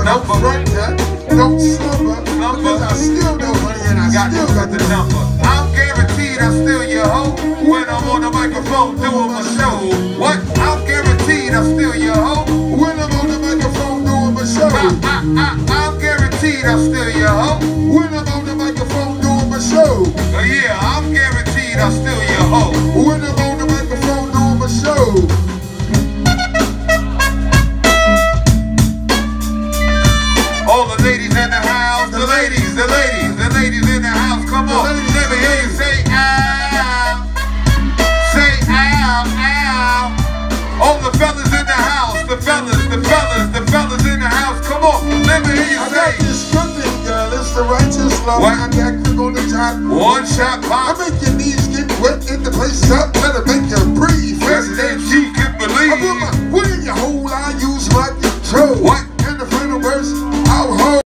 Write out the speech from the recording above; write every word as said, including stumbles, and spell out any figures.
but I'm front that. Don't slumber, because I still know money and I got, still got the number. I'm guaranteed I steal your hoe when I'm on the microphone doing my show. What? I'm guaranteed I steal your hoe when I'm on the microphone doing my show. I, I, I, I'm guaranteed I steal your hoe when I'm on the microphone doing my show. Uh, yeah, I'm guaranteed I steal your hoe when I'm on the microphone doing my show. All the ladies in the house, the ladies, the ladies, the ladies in the house, come on. Let me hear you say ow. Say ow, ow. All the fellas in the house, the fellas, the fellas, the fellas in the house, come on. Let me hear you I say. got this stripping, girl, it's the righteous law. What? I got quick on the top. One shot pop. I make your knees get wet, get the place up, let it make you